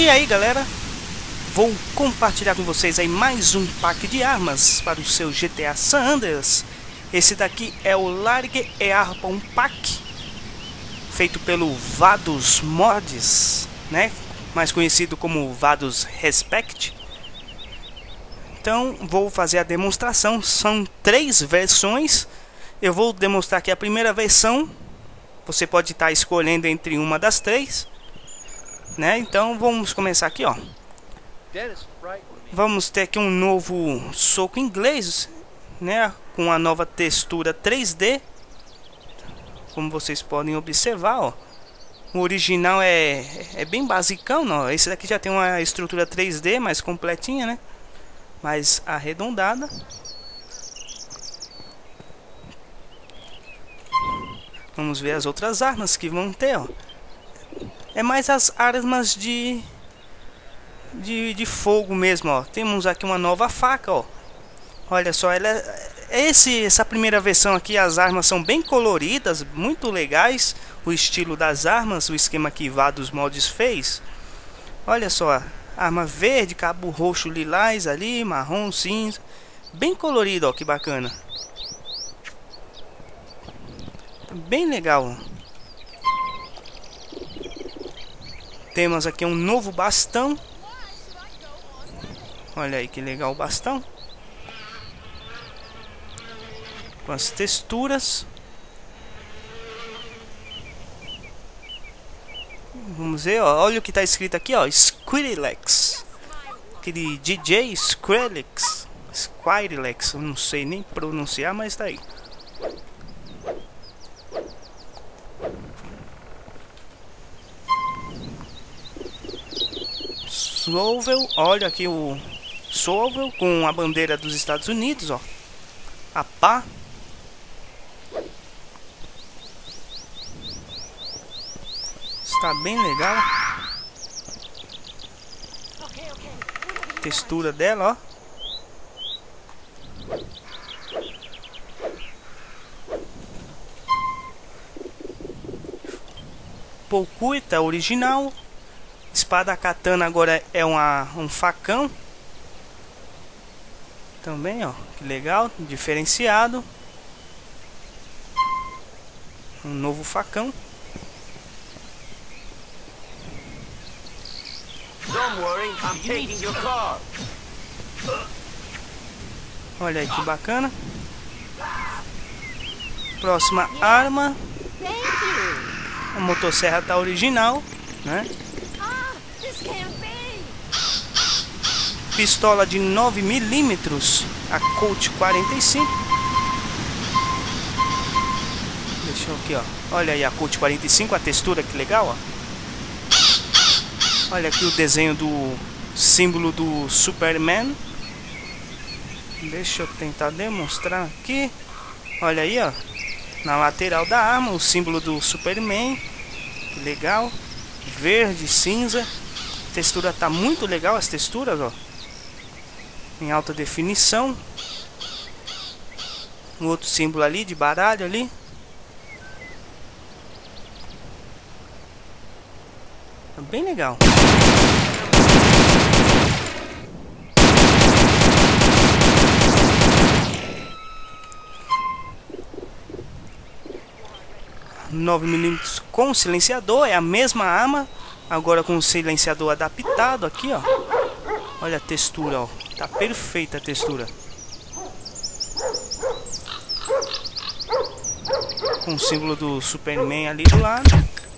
E aí galera, vou compartilhar com vocês aí mais um pack de armas para o seu GTA San Andreas. Esse daqui é o Largue e Arpon Pack, feito pelo Vadus Mods, né? Mais conhecido como Vadus Respect. Então vou fazer a demonstração, são 3 versões. Eu vou demonstrar aqui a primeira versão. Você pode estar escolhendo entre uma das 3, né? Então vamos começar aqui, ó. Vamos ter aqui um novo soco inglês, né? Com a nova textura 3D, como vocês podem observar, ó. O original é bem basicão, ó. Esse daqui já tem uma estrutura 3D mais completinha, né? Mais arredondada. Vamos ver as outras armas que vão ter, ó. É mais as armas de fogo mesmo, ó. Temos aqui uma nova faca, ó. Olha só, essa primeira versão aqui, as armas são bem coloridas, muito legais. O estilo das armas, o esquema que Vadus Mods fez. Olha só, arma verde, cabo roxo, lilás ali, marrom, cinza. Bem colorido, ó, que bacana. Bem legal. Temos aqui um novo bastão. Olha aí que legal o bastão. Com as texturas. Vamos ver, ó, olha o que está escrito aqui, ó, Skrillex. Aquele DJ Skrillex. Skrillex, eu não sei nem pronunciar, mas tá aí. Sovel, olha aqui o Sovel com a bandeira dos Estados Unidos, ó. A pá. Está bem legal. Textura dela, ó. Poucuita original. Espada katana agora é um facão. Também, ó, que legal, diferenciado. Um novo facão. Don't worry, I'm taking your car. Olha aí que bacana. Próxima arma. A motosserra tá original, né? Pistola de 9mm, a Colt 45. Deixa eu aqui, ó. Olha aí a Colt 45, a textura que legal, ó. Olha aqui o desenho do símbolo do Superman. Deixa eu tentar demonstrar aqui. Olha aí, ó. Na lateral da arma, o símbolo do Superman. Que legal. Verde, cinza. A textura tá muito legal, as texturas, ó. Em alta definição. Um outro símbolo ali de baralho ali. É bem legal. (9mm) com silenciador, é a mesma arma, agora com o silenciador adaptado aqui, ó. Olha a textura, ó. Tá perfeita a textura. Com o símbolo do Superman ali do lado.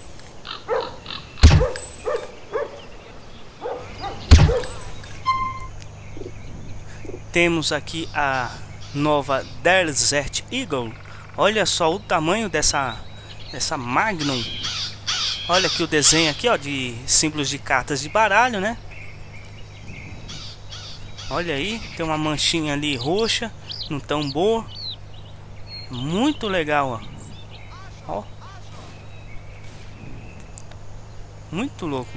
Temos aqui a nova Desert Eagle. Olha só o tamanho dessa Magnum. Olha aqui o desenho aqui, ó, de símbolos de cartas de baralho, né? Olha aí, tem uma manchinha ali roxa no tambor. Muito legal, ó. Ó. Muito louco.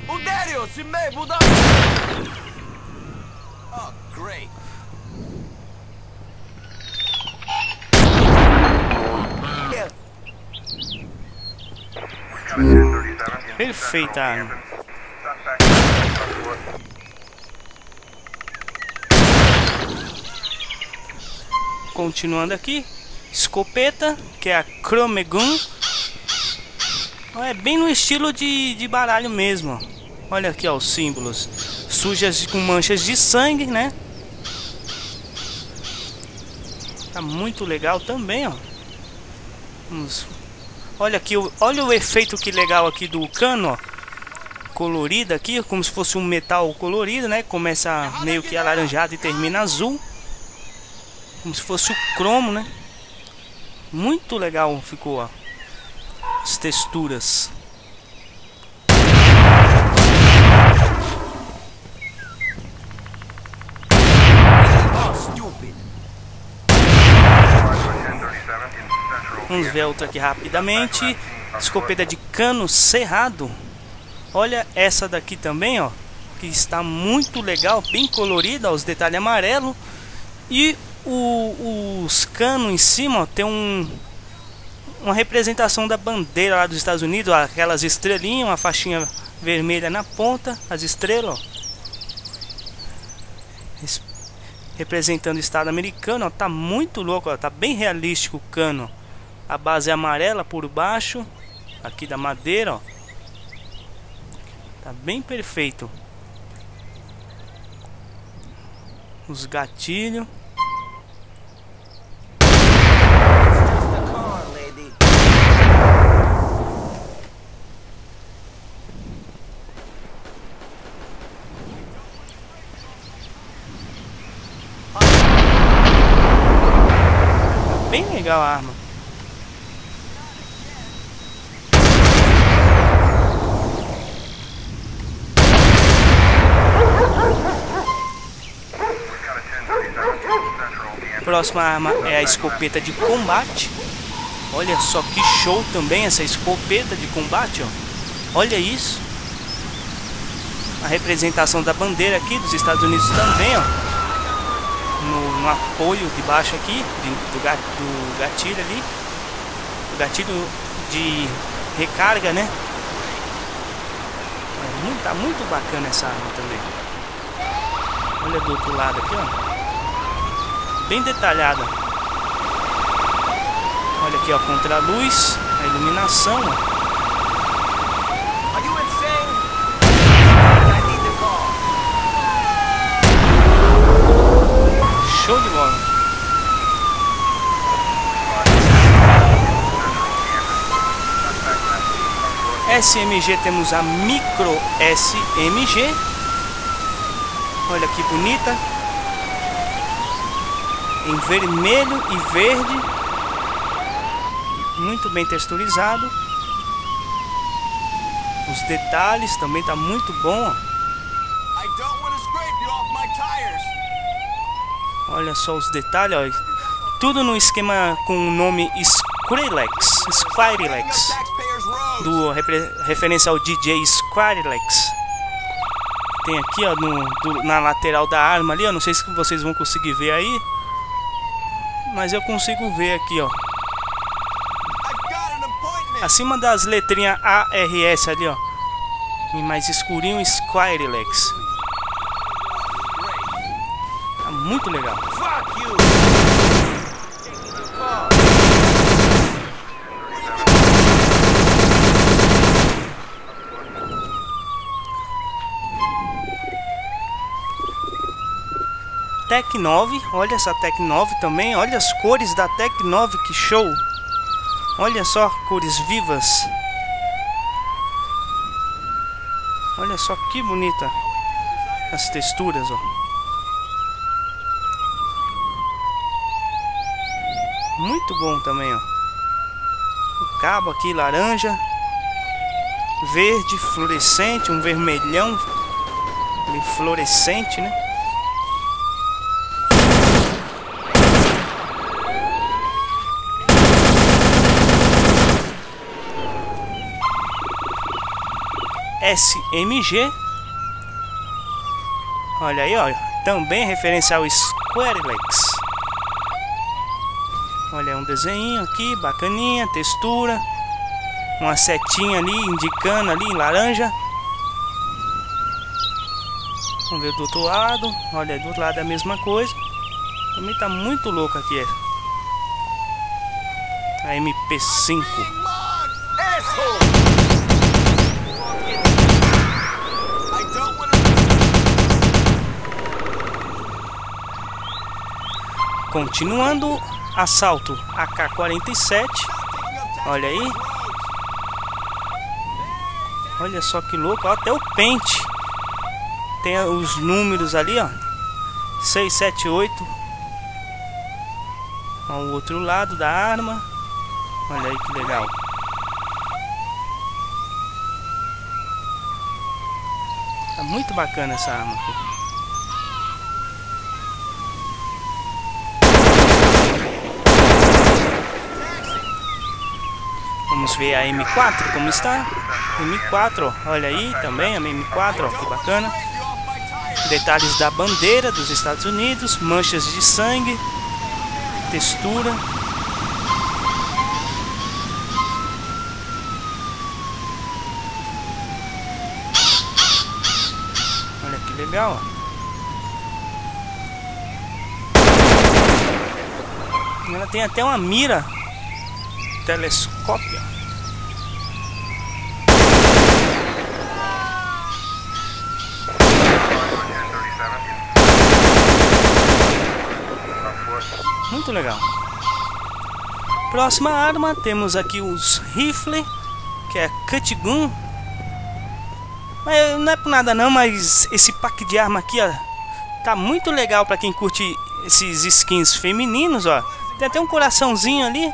Oh, great. Perfeita arma. Continuando aqui, escopeta, que é a Chrome Gun. É bem no estilo de baralho mesmo, ó. Olha aqui, ó, os símbolos. Sujas com manchas de sangue, né? Tá muito legal também, ó. Vamos. Olha aqui, olha o efeito que legal aqui do cano, ó. Colorido aqui, como se fosse um metal colorido, né? Começa meio que alaranjado e termina azul. Como se fosse o cromo, né? Muito legal ficou, ó. As texturas. Vamos ver outra aqui rapidamente. Escopeta de cano cerrado. Olha essa daqui também, ó, que está muito legal, bem colorida, ó, os detalhes amarelos. E os canos em cima, ó, tem uma representação da bandeira lá dos Estados Unidos, ó, aquelas estrelinhas, uma faixinha vermelha na ponta, as estrelas, ó, representando o estado americano, ó, tá muito louco, ó, tá bem realístico o cano. A base é amarela por baixo, aqui da madeira, ó. Tá bem perfeito. Os gatilhos. Bem legal a arma. A próxima arma é a escopeta de combate. Olha só que show também essa escopeta de combate, ó. Olha isso. A representação da bandeira aqui dos Estados Unidos também, ó. No apoio de baixo aqui, do gatilho ali. O gatilho de recarga, né? Tá muito bacana essa arma também. Olha do outro lado aqui, ó. Bem detalhada. Olha aqui, ó, contra a luz, a iluminação, ó. Show de bola. SMG, temos a Micro SMG. Olha que bonita. Em vermelho e verde, muito bem texturizado. Os detalhes também tá muito bom. Olha só os detalhes, ó. Tudo no esquema com o nome Skrillex, do referência ao DJ Skrillex. Tem aqui, ó, na lateral da arma ali, ó. Não sei se vocês vão conseguir ver aí, mas eu consigo ver aqui, ó. Acima das letrinhas ARS ali, ó. E mais escurinho, Skrillex. Tá muito legal. Tec 9, olha essa Tec 9 também, olha as cores da Tec 9, que show! Olha só, cores vivas. Olha só que bonita as texturas, ó. Muito bom também, ó. O cabo aqui laranja, verde, fluorescente, um vermelhão fluorescente, né? SMG. Olha aí, ó, também referência ao Skrillex. Olha, um desenho aqui, bacaninha, textura. Uma setinha ali, indicando ali em laranja. Vamos ver do outro lado. Olha, do outro lado é a mesma coisa. Também tá muito louco aqui A MP5. Continuando, assalto AK-47. Olha aí. Olha só que louco, ó, até o pente. Tem os números ali, ó. 678. Ao outro lado da arma. Olha aí que legal. Tá muito bacana essa arma aqui. Vamos ver a M4 como está. M4, ó, olha aí também a M4, ó, que bacana. Detalhes da bandeira dos Estados Unidos, manchas de sangue, textura. Olha que legal, ó. Ela tem até uma mira telescópio. Muito legal. Próxima arma, temos aqui os rifle, que é Cut Gun. Não é por nada não, mas esse pack de arma aqui, ó, tá muito legal para quem curte esses skins femininos, ó. Tem até um coraçãozinho ali.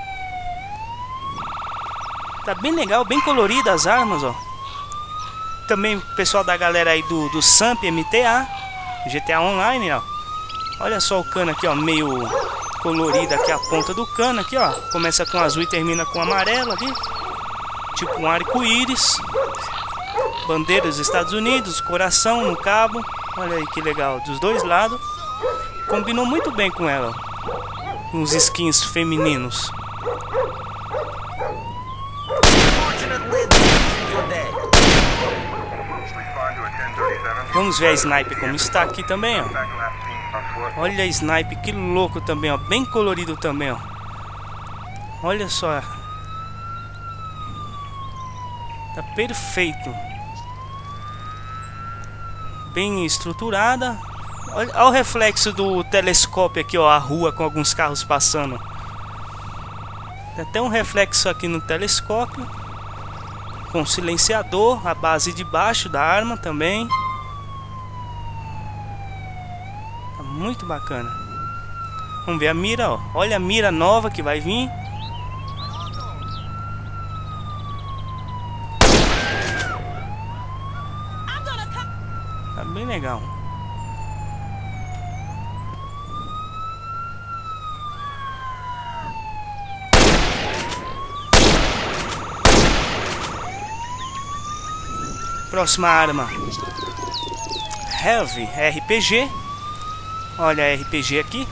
Tá bem legal, bem colorido as armas, ó. Também o pessoal da galera aí do Samp MTA, GTA Online, ó. Olha só o cano aqui, ó, meio colorido aqui, a ponta do cano aqui, ó. Começa com azul e termina com amarelo ali. Tipo um arco-íris. Bandeira dos Estados Unidos, coração no cabo. Olha aí que legal, dos dois lados. Combinou muito bem com ela, ó. Uns skins femininos. Vamos ver a sniper como está aqui também, ó. Olha a sniper, que louco também, ó. Bem colorido também, ó. Olha só. Tá perfeito. Bem estruturada. Olha o reflexo do telescópio aqui, ó. A rua com alguns carros passando. Tem até um reflexo aqui no telescópio. Com silenciador, a base de baixo da arma também. Tá muito bacana. Vamos ver a mira, ó. Olha a mira nova que vai vir. Tá bem legal. Próxima arma, Heavy RPG. Olha a RPG aqui.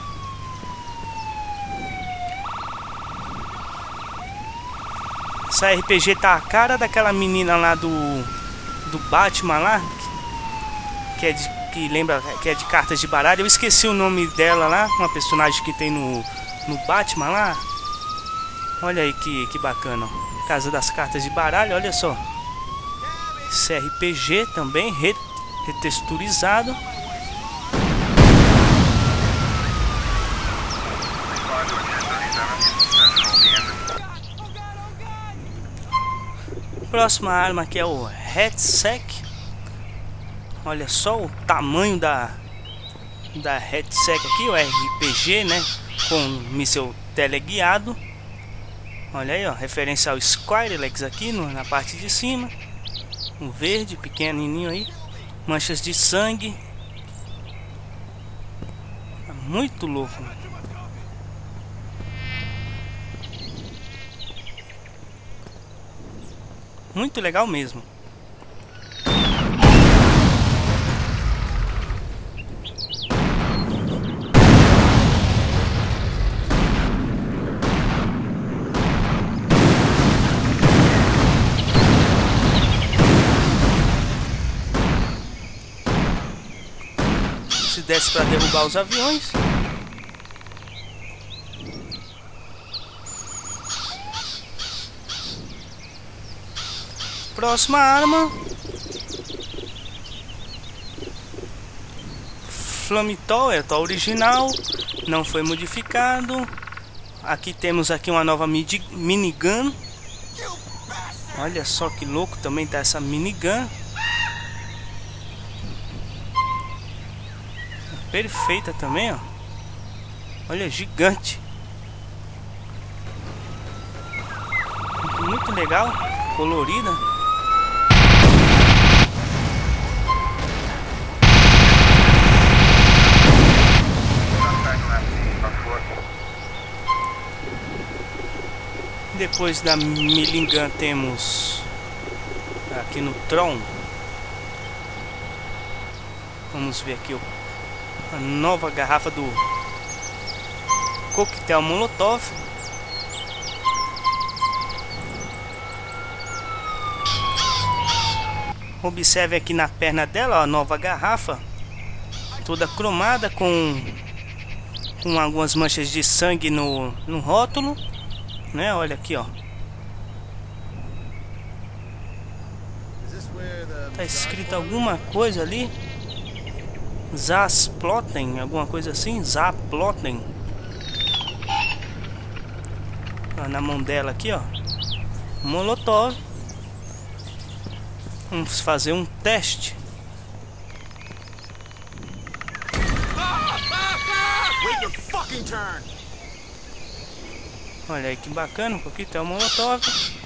Essa RPG tá a cara daquela menina lá do Batman lá, que lembra que é de cartas de baralho. Eu esqueci o nome dela lá, uma personagem que tem no Batman lá. Olha aí que bacana, ó. Casa das cartas de baralho, olha só. Esse RPG também retexturizado. Próxima arma aqui é o Headsec. Olha só o tamanho da Headsec aqui, o RPG, né? Com míssil teleguiado. Olha aí, ó, referência ao Skrillex aqui na parte de cima. Um verde pequenininho aí, manchas de sangue. Tá muito louco. Muito legal mesmo. Se desse para derrubar os aviões. Próxima arma. Flamethrower, original, não foi modificado. Aqui temos aqui uma nova minigun. Olha só que louco também tá essa minigun. Perfeita também, ó. Olha, gigante. Muito legal, colorida. Depois da minigun temos aqui no Tron. Vamos ver aqui a nova garrafa do coquetel Molotov. Observe aqui na perna dela, ó, a nova garrafa, toda cromada com algumas manchas de sangue no rótulo, né? Olha aqui, ó. Tá escrito alguma coisa ali. Zasploten, alguma coisa assim, Zaploten. Na mão dela aqui, ó, Molotov. Vamos fazer um teste. Olha aí que bacana, aqui tá o Molotov.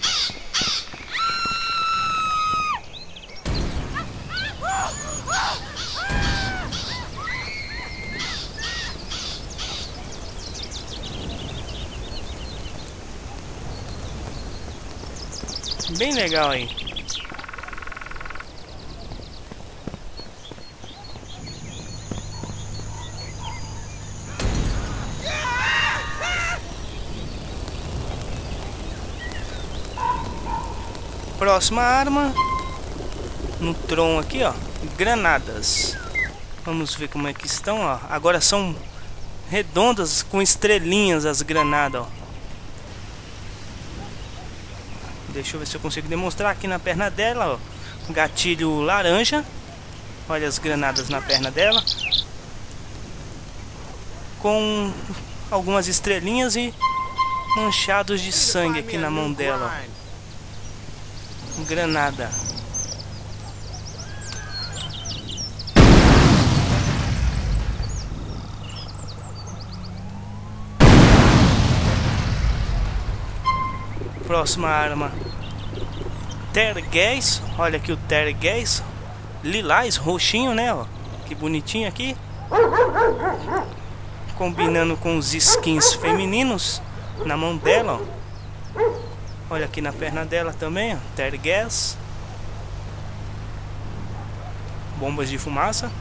Bem legal aí. Próxima arma no Tron aqui, ó, granadas. Vamos ver como é que estão, ó. Agora são redondas com estrelinhas as granadas, ó. Deixa eu ver se eu consigo demonstrar aqui na perna dela, ó. Gatilho laranja. Olha as granadas na perna dela, com algumas estrelinhas e manchados de sangue aqui na mão dela, ó. Granada. Próxima arma, Tergaz. Olha aqui o Tergaz, lilás, roxinho, né, ó. Que bonitinho aqui, combinando com os skins femininos na mão dela, ó. Olha aqui na perna dela também, ó, Tergaz. Bombas de fumaça.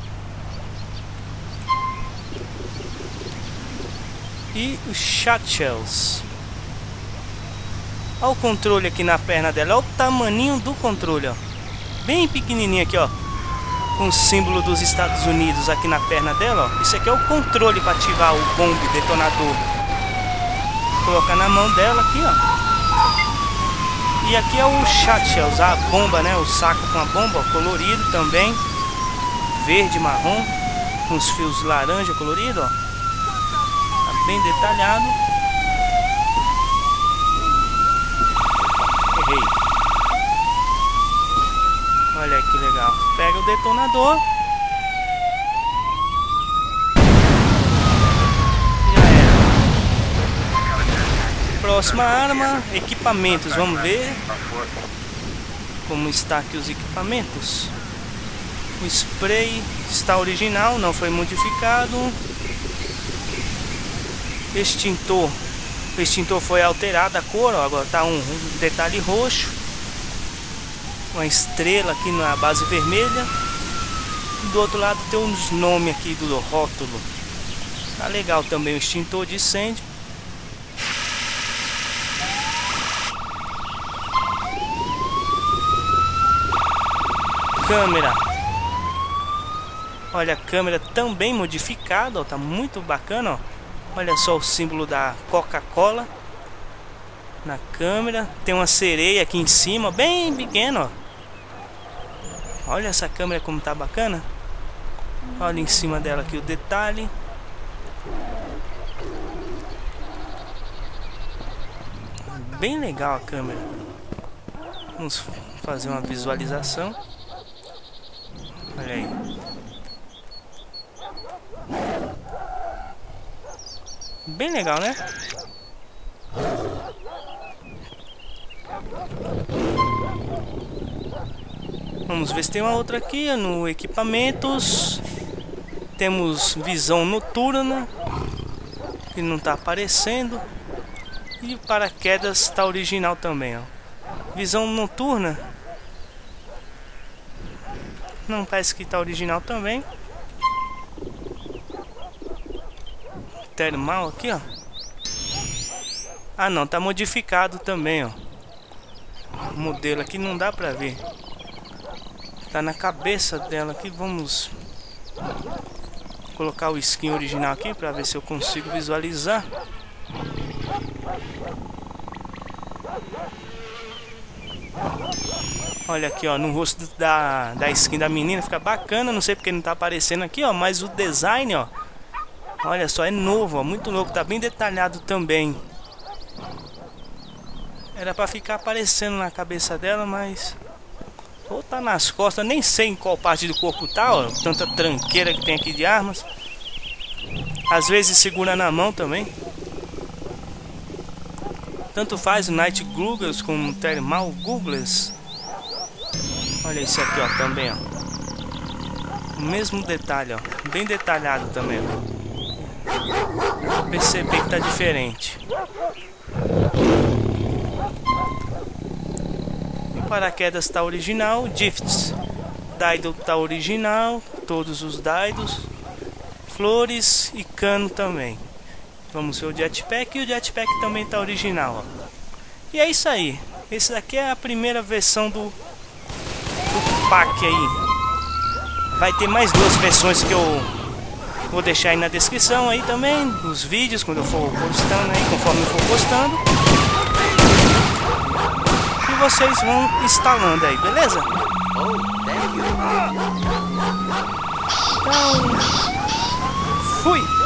E os Shatshells. Olha o controle aqui na perna dela. Olha o tamaninho do controle, ó. Bem pequenininho aqui, ó. Com o símbolo dos Estados Unidos aqui na perna dela, ó. Isso aqui é o controle para ativar o bombe detonador. Colocar na mão dela aqui, ó. E aqui é o Shatshells, a bomba, né? O saco com a bomba, ó, colorido também. Verde, marrom, com os fios laranja colorido, ó. Tá bem detalhado. Errei. Olha aí que legal. Pega o detonador. Próxima arma, equipamentos. Vamos ver como está aqui os equipamentos. O spray está original, não foi modificado. Extintor. O extintor foi alterado a cor, ó, agora está um detalhe roxo. Uma estrela aqui na base vermelha. Do outro lado tem uns nomes aqui do rótulo. Tá legal também o extintor de incêndio. Câmera. Olha a câmera também modificada, ó, tá muito bacana, ó. Olha só o símbolo da Coca-Cola na câmera. Tem uma sereia aqui em cima, bem pequena, ó. Olha essa câmera como tá bacana. Olha em cima dela aqui o detalhe. Bem legal a câmera. Vamos fazer uma visualização. Olha aí. Bem legal, né? Vamos ver se tem uma outra aqui no equipamentos. Temos visão noturna, que não está aparecendo. E o paraquedas está original também, ó. Visão noturna não parece que está original também. Termal aqui, ó. Ah não, tá modificado também, ó. O modelo aqui não dá pra ver. Tá na cabeça dela aqui. Vamos colocar o skin original aqui pra ver se eu consigo visualizar. Olha aqui, ó, no rosto da skin da menina fica bacana. Não sei porque não tá aparecendo aqui, ó, mas o design, ó, olha só, é novo, ó, muito louco, tá bem detalhado também. Era pra ficar aparecendo na cabeça dela, mas ou tá nas costas, nem sei em qual parte do corpo tá, ó, tanta tranqueira que tem aqui de armas. Às vezes segura na mão também. Tanto faz o Night Googles como o Thermal Googles. Olha esse aqui, ó, também, ó. O mesmo detalhe, ó, bem detalhado também, ó. Perceber que tá diferente. O paraquedas tá original, Gifts Daido tá original, todos os Daidos, flores e cano também. Vamos ver o jetpack, e o jetpack também tá original, ó. E é isso aí. Esse daqui é a primeira versão do pack aí. Vai ter mais duas versões que eu vou deixar aí na descrição aí também, os vídeos quando eu for postando aí, conforme eu for postando. E vocês vão instalando aí, beleza? Então, fui!